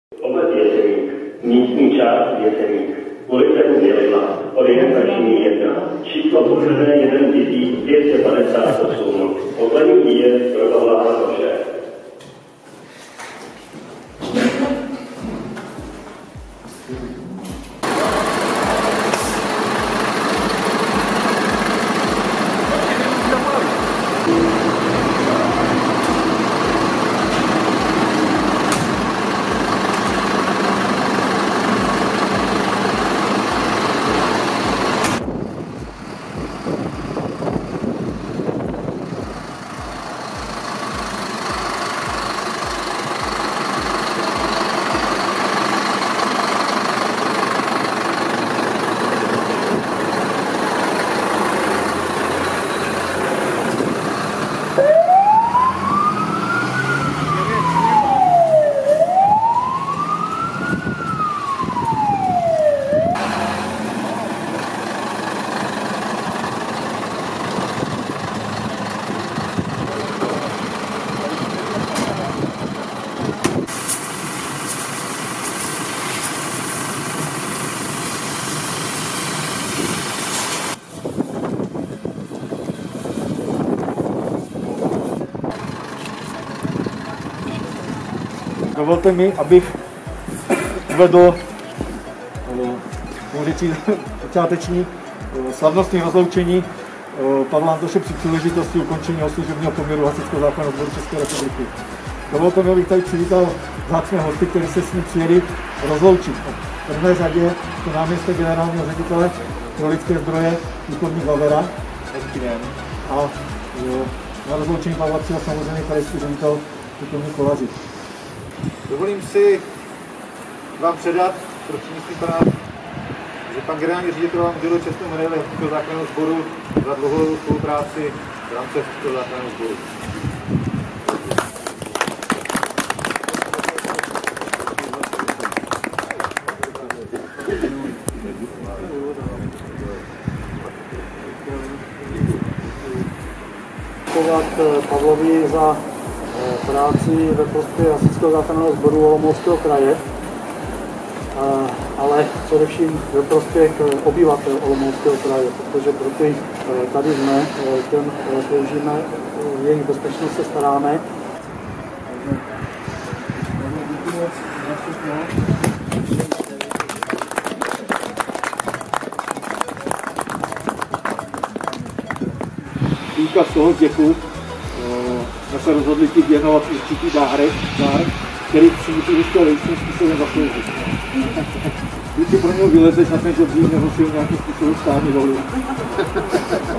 Obec Jeseník, místní část Jeseník, ulice U Bělila, orientační 1, číslo pořadné 1258, poslední výjezd pro Pavla Hakoše. Dovolte mi, abych uvedl začáteční slavnostní rozloučení Pavla Antoše při příležitosti ukončení služebního poměru Hasičského záchranného sboru České republiky. Dovolte mi, abych tady přivítal vzácné hosty, kteří se s ním přijeli rozloučit. V prvé řadě to náměstek generálního ředitele pro lidské zdroje plukovník Vavera. A na rozloučení Pavla přijel samozřejmě krajský ředitel plukovník Kolařík. Dovolím si vám předat, prostřednictvím pana, že pan generální ředitel vám udělil čestnou medaili Hasičského záchranného sboru za dlouhodobou spolupráci v rámci Hasičského záchranného sboru. Děkovat Pavlovi za práci ve prospěch Hasičského záchranného sboru Olomouckého kraje, ale především ve prospěch obyvatel Olomouckého kraje, protože pro ty tady jsme, těm sloužíme, jejich bezpečnost se staráme. Výkaz toho vděku jsme se rozhodli ti věnovat určitý dár, který přílištěl jistým způsobem zasloužit. Když si pro něho vylezeš na ten žebřík, nebo si ho nějakým způsobem stáhni dolů.